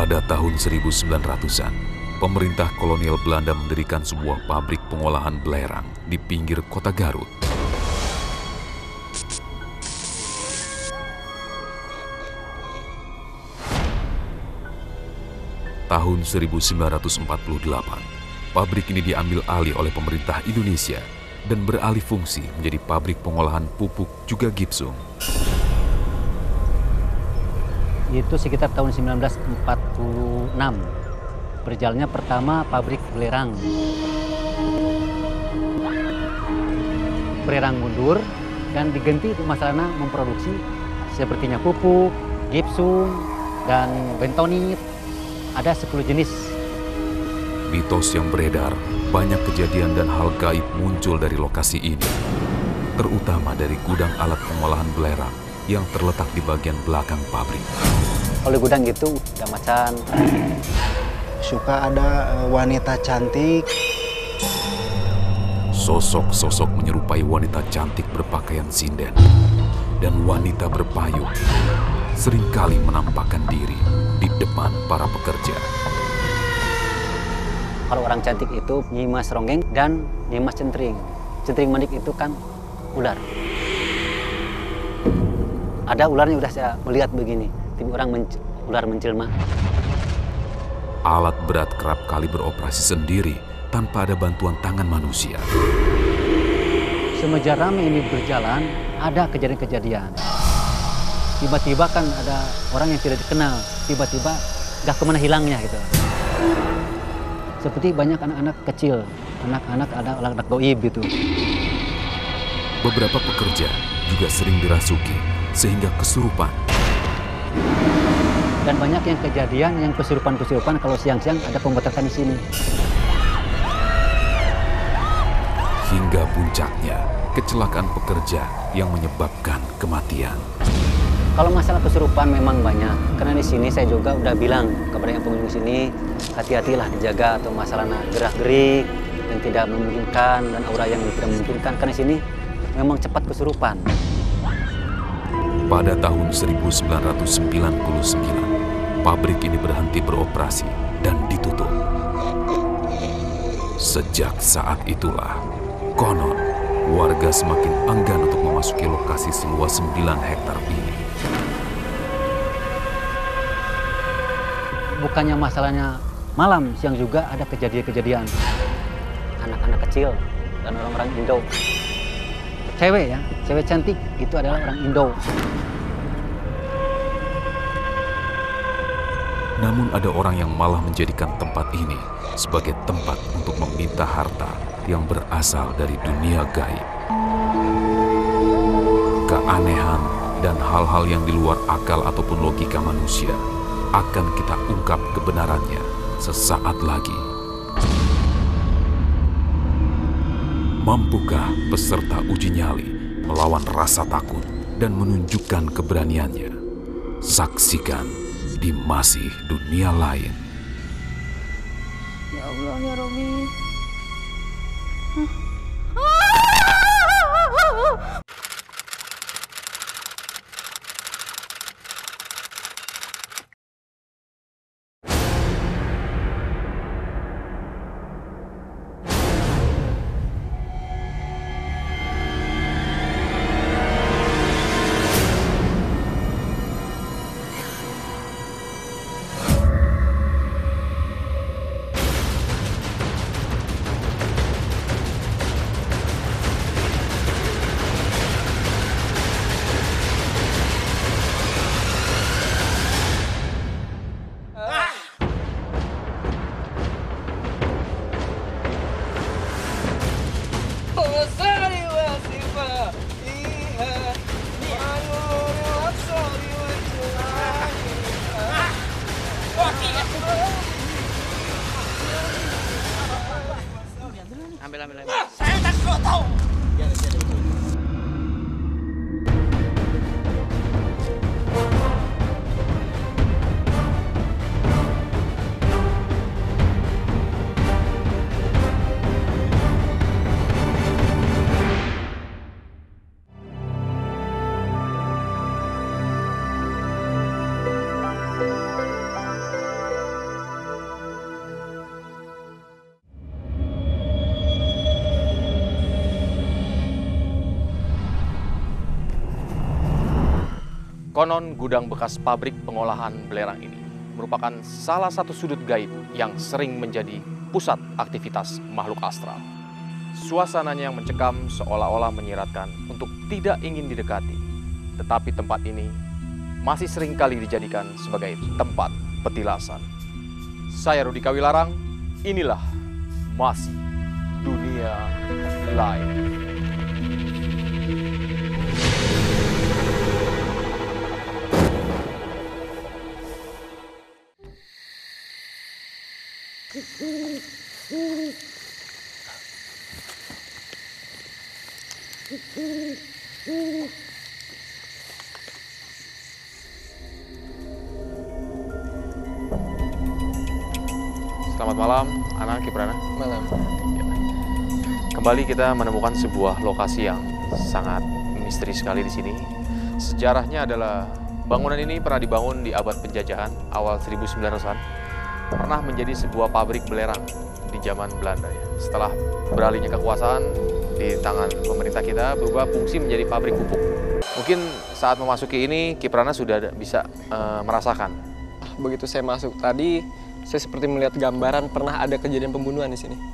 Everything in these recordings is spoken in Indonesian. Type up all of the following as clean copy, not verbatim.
Pada tahun 1900-an, pemerintah kolonial Belanda mendirikan sebuah pabrik pengolahan belerang di pinggir kota Garut. Tahun 1948, pabrik ini diambil alih oleh pemerintah Indonesia dan beralih fungsi menjadi pabrik pengolahan pupuk juga gipsum. Itu sekitar tahun 1946. Berjalannya pertama pabrik belerang. Belerang mundur dan diganti itu masalahnya memproduksi sepertinya pupuk, gipsum, dan bentonit. Ada 10 jenis. Mitos yang beredar, banyak kejadian dan hal gaib muncul dari lokasi ini. Terutama dari gudang alat pengolahan belerang yang terletak di bagian belakang pabrik. Kalau gudang gitu udah macan. Suka ada wanita cantik. Sosok-sosok menyerupai wanita cantik berpakaian sinden dan wanita berpayung seringkali menampakkan diri di depan para pekerja. Kalau orang cantik itu Nyimas Ronggeng dan Nyimas Centring. Centring manik itu kan ular. Ada ularnya udah saya melihat begini, tapi ular menjelma. Alat berat kerap kali beroperasi sendiri tanpa ada bantuan tangan manusia. Semenjak rame ini berjalan, ada kejadian-kejadian. Tiba-tiba kan ada orang yang tidak dikenal, tiba-tiba gak kemana hilangnya gitu. Seperti banyak anak-anak kecil, anak-anak ada anak goib gitu. Beberapa pekerja juga sering dirasuki sehingga kesurupan. Dan banyak yang kejadian yang kesurupan-kesurupan kalau siang-siang ada pembatasan di sini. Hingga puncaknya kecelakaan pekerja yang menyebabkan kematian. Kalau masalah kesurupan memang banyak, karena di sini saya juga udah bilang kepada yang pengunjung sini, hati-hatilah dijaga atau masalah gerak-gerik yang tidak memungkinkan dan aura yang tidak memungkinkan, karena di sini memang cepat kesurupan. Pada tahun 1999, pabrik ini berhenti beroperasi dan ditutup. Sejak saat itulah, konon warga semakin enggan untuk memasuki lokasi seluas 9 hektar ini. Bukannya masalahnya malam, siang juga ada kejadian-kejadian. Anak-anak kecil dan orang-orang Indo. Cewek ya, cewek cantik itu adalah orang Indo. Namun ada orang yang malah menjadikan tempat ini sebagai tempat untuk meminta harta yang berasal dari dunia gaib. Keanehan dan hal-hal yang di luar akal ataupun logika manusia akan kita ungkap kebenarannya sesaat lagi. Mampukah peserta uji nyali melawan rasa takut dan menunjukkan keberaniannya? Saksikan di Masih Dunia Lain. Ya Allah ya Romi. Ambil. Saya tak tahu. Konon gudang bekas pabrik pengolahan belerang ini merupakan salah satu sudut gaib yang sering menjadi pusat aktivitas makhluk astral. Suasananya yang mencekam seolah-olah menyiratkan untuk tidak ingin didekati. Tetapi tempat ini masih seringkali dijadikan sebagai tempat petilasan. Saya Rudi Kawilarang, inilah masih dunia lain. Selamat malam, Ana, Kiprana. Malam. Kembali kita menemukan sebuah lokasi yang sangat misteri sekali di sini. Sejarahnya adalah bangunan ini pernah dibangun di abad penjajahan awal 1900-an. Pernah menjadi sebuah pabrik belerang di zaman Belanda. Setelah beralihnya kekuasaan di tangan pemerintah kita, berubah fungsi menjadi pabrik pupuk. Mungkin saat memasuki ini, Kiprana sudah bisa merasakan. Begitu saya masuk tadi, saya seperti melihat gambaran pernah ada kejadian pembunuhan di sini.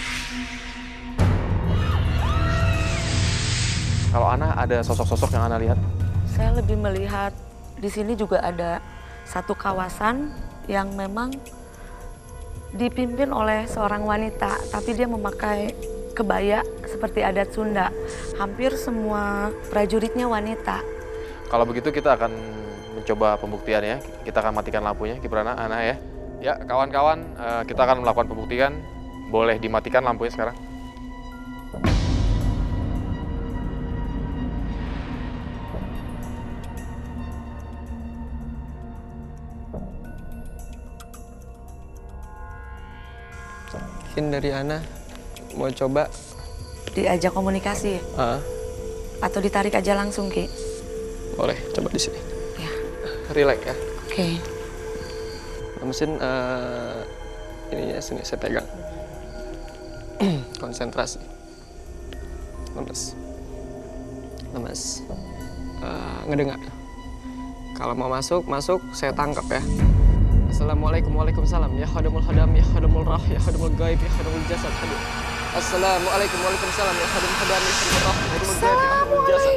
Kalau Ana ada sosok-sosok yang Ana lihat? Saya lebih melihat di sini juga ada satu kawasan yang memang dipimpin oleh seorang wanita, tapi dia memakai kebaya seperti adat Sunda. Hampir semua prajuritnya wanita. Kalau begitu kita akan mencoba pembuktian ya. Kita akan matikan lampunya, Kiprana, Ana ya. Ya, kawan-kawan, kita akan melakukan pembuktian. Boleh dimatikan lampunya sekarang. Mungkin dari Ana mau coba Diajak komunikasi atau ditarik aja langsung, Ki? boleh coba di sini. Ya. Relax ya. Oke. Mesin ininya sini saya pegang. Konsentrasi. Lemes. Ngedengar. Kalau mau masuk, saya tangkap ya. Assalamualaikum, waalaikumsalam. Ya khadamul hadam, ya khadamul rah, ya khadamul gaib, ya khadamul jasad. Hadir. Assalamualaikum, waalaikumsalam. Ya khadamul hadam, ya khadamul rah, ya khadamul gaib, ya khadamul jasad.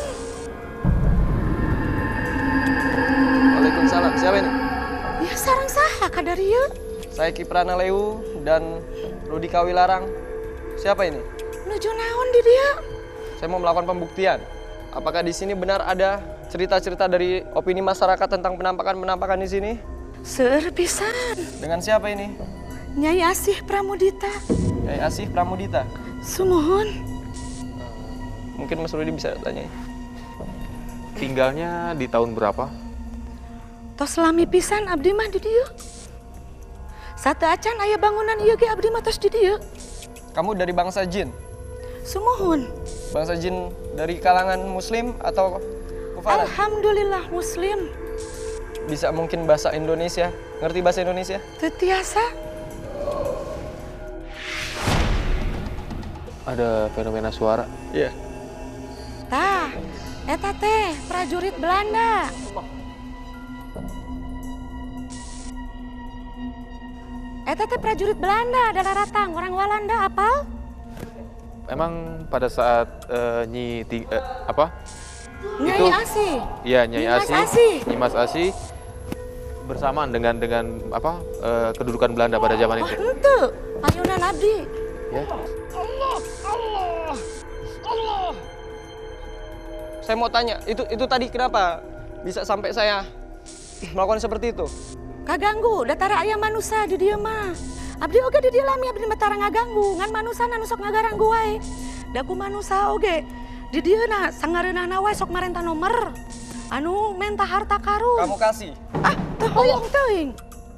Waalaikumsalam. Siapa ini? Ya sarang saha kadarieu. Saya Kiprana Leu dan Rudi Kawilarang. Siapa ini? Nuju naon di dia? Saya mau melakukan pembuktian. Apakah di sini benar ada cerita-cerita dari opini masyarakat tentang penampakan-penampakan di sini? Seueur pisan. Dengan siapa ini? Nyai Asih Pramudita. Nyai Asih Pramudita. Sumuhun. Mungkin Mas Rudi bisa tanya. Tinggalnya di tahun berapa? Tos lami pisan abdi mah di dieu. Satu acan aya bangunan ieu ge abdi mah tos di dieu. Kamu dari bangsa jin? Sumuhun. Bangsa jin dari kalangan muslim atau kufar? Alhamdulillah muslim. Bisa mungkin bahasa Indonesia? Ngerti bahasa Indonesia? Tetiasa. Ada fenomena suara. Iya. Tah, eta teh prajurit Belanda. Eta teh prajurit Belanda, Dalaratang, orang Walanda, apal? Emang pada saat Nyai Asih. Iya, Nyai Nyimas Asih. Asih. Nyimas Asih bersamaan dengan kedudukan Belanda pada zaman itu. Henteu, payunan abdi. Ya. Allah. Saya mau tanya, itu tadi kenapa bisa sampai saya melakukan seperti itu? Kaganggu, datara aya manusia di dieu mah. Abdi oge di dieu lami abdi mah tara ngaganggu, ngan manusia anu sok ngagaranggu wae. Da ku manusia oge di dieu na sangareunana wae sok marenta nomer. Anu menta harta karun. Kamu kasih. Ah, teu hoyong teuing.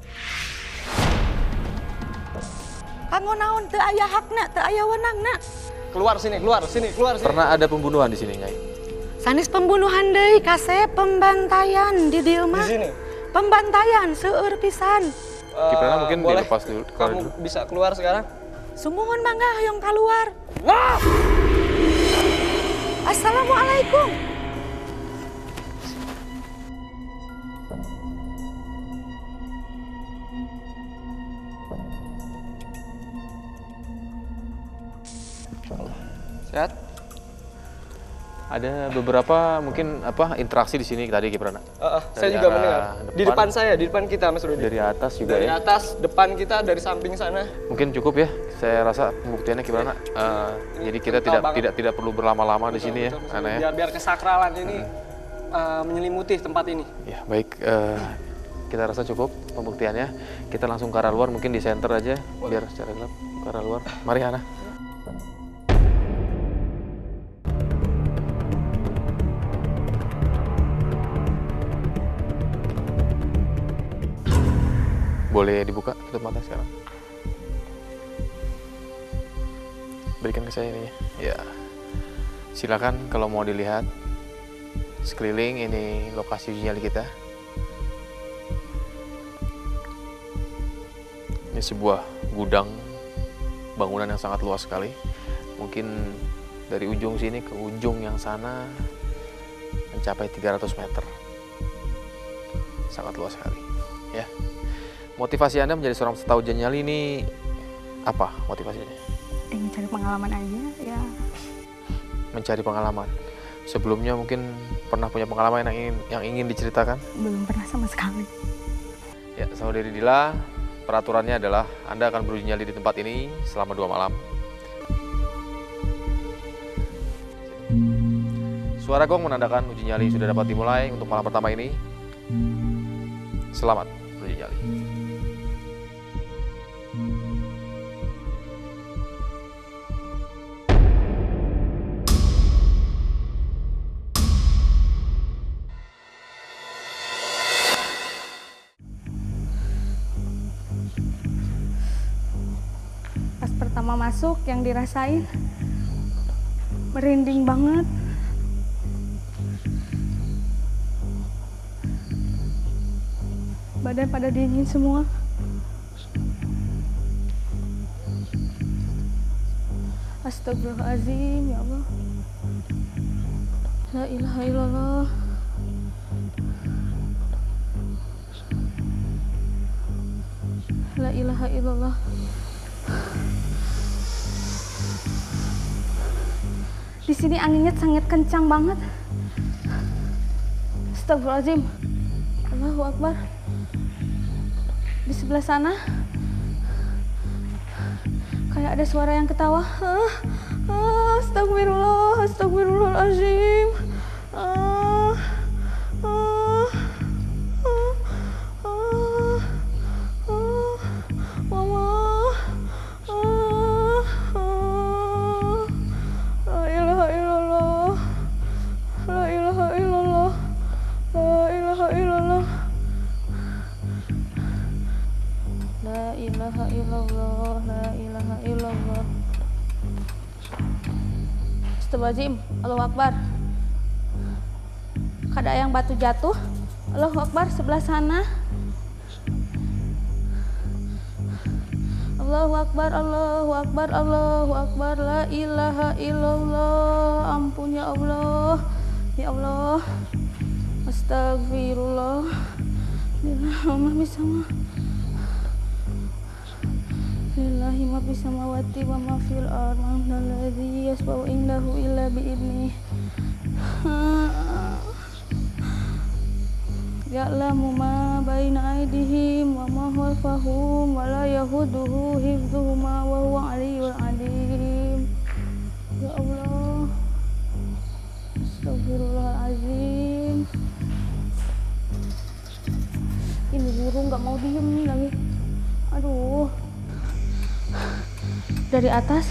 Kanggo naon teu aya hakna, teu aya wewenangna. Keluar sini. Pernah ada pembunuhan di sini, Nyai? Sanis pembunuhan deui kase pembantaian di dieu mah. Di sini. Pembantaian seueur pisan. Kiprana mungkin boleh. dilepas dulu. Kamu bisa keluar sekarang? Sumuhun mangga hayong keluar. Assalamualaikum. Insyaallah. Sehat? Ada beberapa mungkin interaksi di sini tadi Kiprana. Saya juga mendengar. Di depan saya, di depan kita Mas Rudi. Dari atas juga dari ya. Dari atas, depan kita, dari samping sana. Mungkin cukup ya. Saya rasa pembuktiannya Kiprana. Jadi kita tidak perlu berlama-lama di sini ya. Karena biar kesakralan ini menyelimuti tempat ini. Ya baik. Kita rasa cukup pembuktiannya. Kita langsung ke arah luar, mungkin di center aja. Biar secara gelap ke arah luar. Mari Hana. Boleh dibuka, tutup mata sekarang. Berikan ke saya ini ya. Silakan kalau mau dilihat sekeliling, ini lokasi uji nyali kita. Ini sebuah gudang bangunan yang sangat luas sekali. Mungkin dari ujung sini ke ujung yang sana mencapai 300 meter. Sangat luas sekali ya. Motivasi Anda menjadi seorang peserta ujian nyali ini apa motivasinya? Mencari pengalaman aja ya. Mencari pengalaman. Sebelumnya mungkin pernah punya pengalaman yang ingin diceritakan? Belum pernah sama sekali. Ya, Saudari Dila, peraturannya adalah Anda akan beruji nyali di tempat ini selama 2 malam. Suara gong menandakan uji nyali sudah dapat dimulai untuk malam pertama ini. Selamat beruji nyali. Pertama masuk yang dirasain merinding banget. Badan pada dingin semua. Astagfirullahaladzim, ya Allah. La ilaha illallah. La ilaha illallah. Di sini anginnya sangat kencang banget. Astagfirullahaladzim. Allahu Akbar. Di sebelah sana kayak ada suara yang ketawa. Astagfirullah, astagfirullahaladzim. Astagfirullahaladzim, Allahu Akbar. Ada yang batu jatuh. Allahu Akbar, sebelah sana. Allahu Akbar, Allahu Akbar, Allahu Akbar. La ilaha illallah. Ampun ya Allah. Ya Allah. Astagfirullah. Mama bisa mah. Lillahi ma fis samawati wa ma fil ardh, man alladzi yasba'u indahu illa bi idnih. Ya'lamu ma baina aydihim wa ma khalfahum wa la yahuduhu hifdhuhuma wa huwa aliyyul alim. Ya Allah. Astagfirullahaladzim. Ini burung nggak mau diem nih lagi. Aduh. Dari atas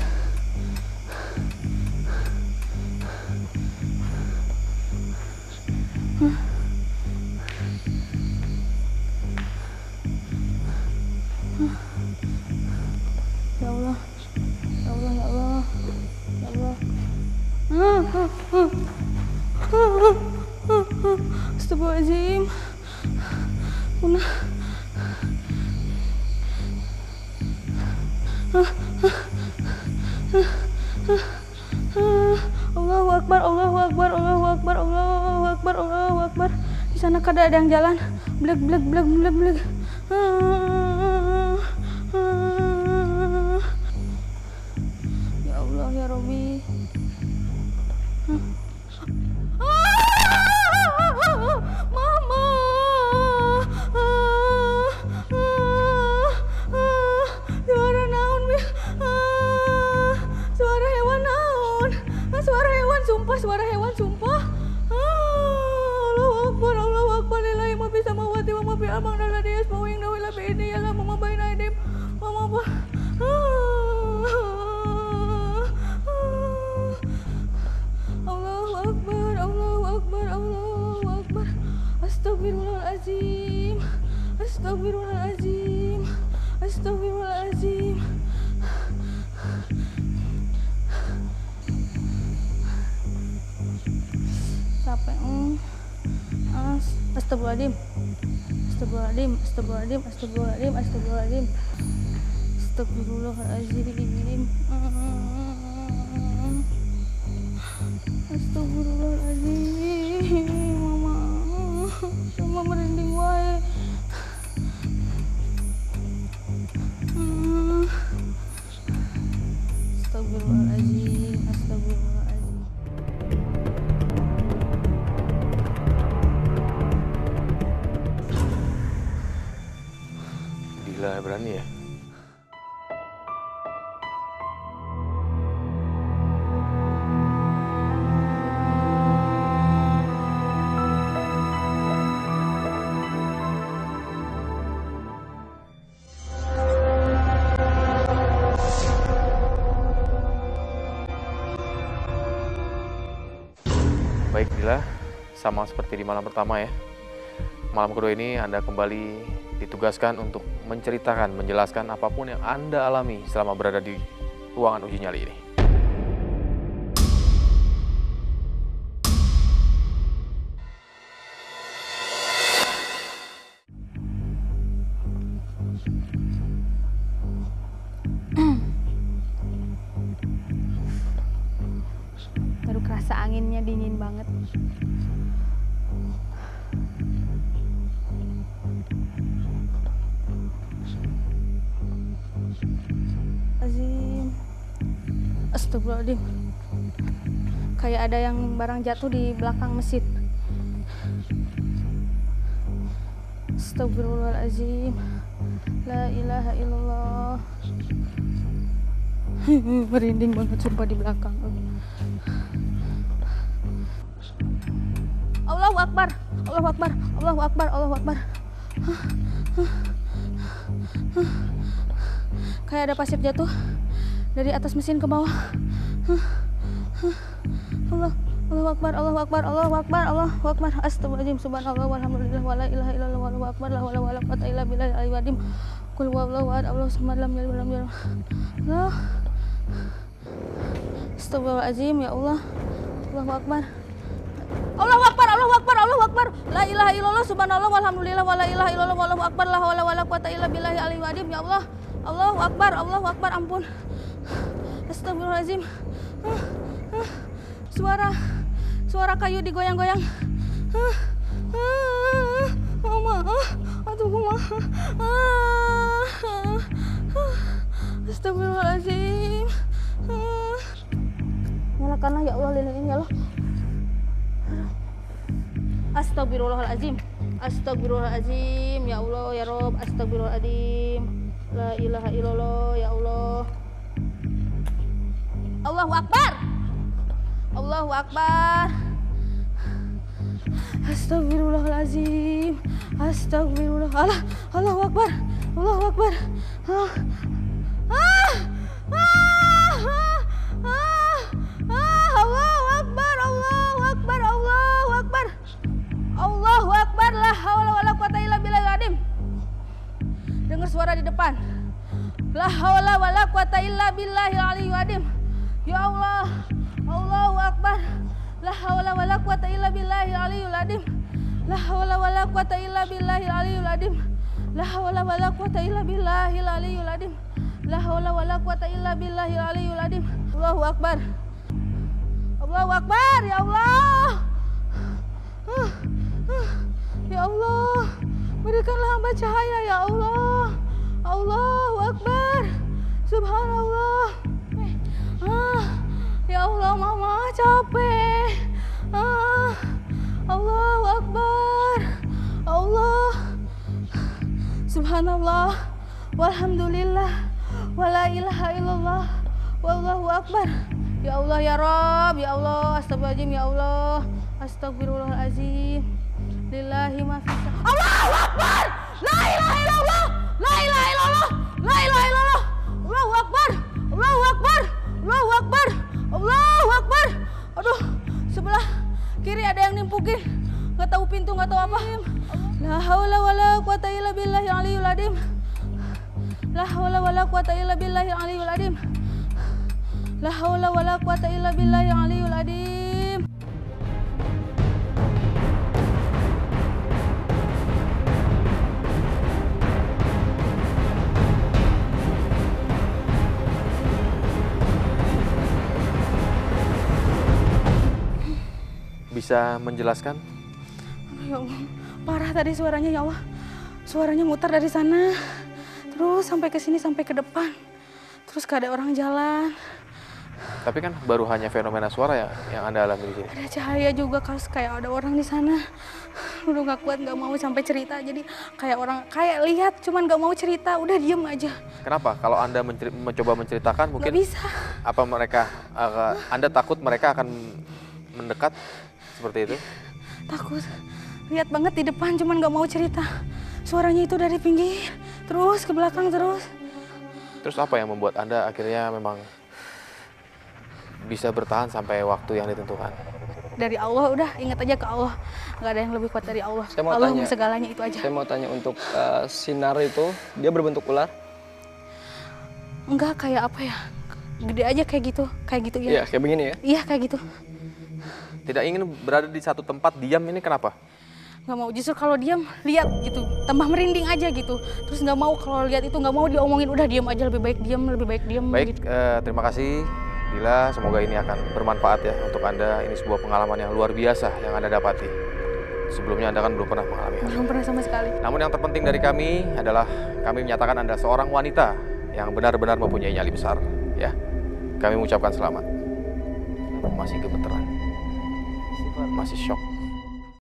ya Allah, ya Allah, ya Allah, ya Allah. Astagfirullahaladzim. Punah. Allahu Akbar, Allahu Akbar, Allahu Akbar, Allahu Akbar, Allahu Akbar. Di sana kada ada yang jalan. Bleg, bleg, bleg, bleg, bleg. Ya Allah, ya Rabbi. Astagfirullahaladzim. Astagfirullahaladzim. Astagfirullahaladzim. Astagfirullahaladzim. Astagfirullahaladzim. Astagfirullahaladzim. Astagfirullahaladzim. Mama merinding wae. Astagfirullahaladzim. Astagfirullahaladzim. Gila berani ya. Baik Dila, sama seperti di malam pertama ya. Malam kedua ini Anda kembali ditugaskan untuk menceritakan, menjelaskan apapun yang Anda alami selama berada di ruangan uji nyali ini. Baru kerasa anginnya dingin banget. Azim. Astagfirullahaladzim. Kayak ada yang barang jatuh di belakang masjid. Astagfirullahaladzim. La ilaha illallah. Merinding banget sumpah di belakang. Allahu Akbar, Allahu Akbar, Allahu Akbar, Allahu Akbar. Kayak ada pasir jatuh dari atas mesin ke bawah. Allahu Akbar, Allahu Akbar, Allahu Akbar, Allahu Akbar. Astagfirullahaladzim, subhanallah, walhamdulillah, wala ilaha illallah, wallahu akbar, la hawla wala quwwata illa billahil aliyyil azim. Qul huwallahu ahad, Allahu samad, lam yalid walam yulad. Allah. Astagfirullahaladzim, ya Allah. Allahu Akbar. Allahu Akbar, Allahu Akbar, Allahu Akbar. La ilaha illallah, subhanallah, walhamdulillah, wala ilaha illallah, wallahu akbar, la hawla wala quwwata illa billahil aliyyil azim. Ya Allah. Allahu Akbar, Allahu Akbar, ampun. Astagfirullahaladzim. Suara kayu digoyang-goyang. Mama, aduh kumaha. Astagfirullahaladzim. Nyalakanlah ya Allah lilin ya Allah. Astagfirullahaladzim. Astagfirullahaladzim ya Allah ya Rob. Astagfirullahaladzim. La ilaha illallah ya Allah. Allahu Akbar. Allahu Akbar. Astagfirullahaladzim. Astagfirullah. Allahu Akbar. Allahu Akbar. Allahu Akbar. Allahu Akbar. Allahu Akbar. Allahu Akbar. La haula wala quwata illa billahil azim. Dengar suara di depan. La haula wala quwata illa billahil aliyyil azim. Ya Allah. Allahu Akbar. La haula wala quwata illa billahil aliyyil azim. La haula wala quwata illa billahil aliyyil azim. La haula wala quwata illa billahil aliyyil azim. La haula wala quwata illa billahil aliyyil azim. Allahu Akbar. Allahu Akbar, ya Allah. Ya Allah, berikanlah hamba cahaya ya Allah. Allahu Akbar. Subhanallah. Ya Allah, mama capek. Allahu Akbar. Allah. Subhanallah. Walhamdulillah. Wala ilaha illallah. Wallahu Akbar. Ya Allah ya Rabb, ya Allah. Astagfirullahaladzim ya Allah. Astagfirullahaladzim. Lillahi ma fi Allahu Akbar. La ilaha illallah. La ilaha illallah. La ilaha illallah. Allahu Akbar. Allahu Akbar. Allahu Akbar. Allahu Akbar. Aduh, sebelah kiri ada yang nimpukin. Gak tahu pintu, gak tahu apa. La haula wala quwata illa billahil aliyyil azim. La haula wala quwata illa billahil aliyyil azim. La haula wala quwata illa billahil aliyyil azim. bisa menjelaskan? Ya Allah, parah tadi suaranya ya Allah. Suaranya muter dari sana, terus sampai ke sini, sampai ke depan. Terus gak ada orang jalan. Tapi kan baru hanya fenomena suara yang Anda alami di sini. Ada cahaya juga, kayak ada orang di sana. Udah gak kuat, gak mau sampai cerita. Jadi kayak lihat, cuman gak mau cerita, udah diem aja. Kenapa? Kalau Anda mencoba menceritakan mungkin... Gak bisa. Apa Anda takut mereka akan mendekat seperti itu? Takut. Lihat banget di depan, cuman gak mau cerita. Suaranya itu dari pinggir, terus ke belakang terus. Terus apa yang membuat Anda akhirnya memang bisa bertahan sampai waktu yang ditentukan? Dari Allah, udah ingat aja ke Allah. Gak ada yang lebih kuat dari Allah. Saya mau Allah tanya, segalanya itu aja. Saya mau tanya untuk sinar itu, dia berbentuk ular? Enggak, kayak apa ya? Gede aja kayak gitu ya. Iya, kayak begini ya? Iya, kayak gitu. Tidak ingin berada di satu tempat diam ini kenapa? Nggak mau, justru kalau diam lihat gitu, tambah merinding aja gitu. Terus nggak mau kalau lihat itu, nggak mau diomongin, udah diam aja, lebih baik diam. Baik, gitu. Terima kasih Dila, semoga ini akan bermanfaat ya untuk Anda. Ini sebuah pengalaman yang luar biasa yang Anda dapati. Sebelumnya Anda kan belum pernah mengalami hal. Belum pernah sama sekali. Namun yang terpenting dari kami adalah kami menyatakan Anda seorang wanita yang benar-benar mempunyai nyali besar. Ya, kami mengucapkan selamat. Masih gemeteran, masih shock.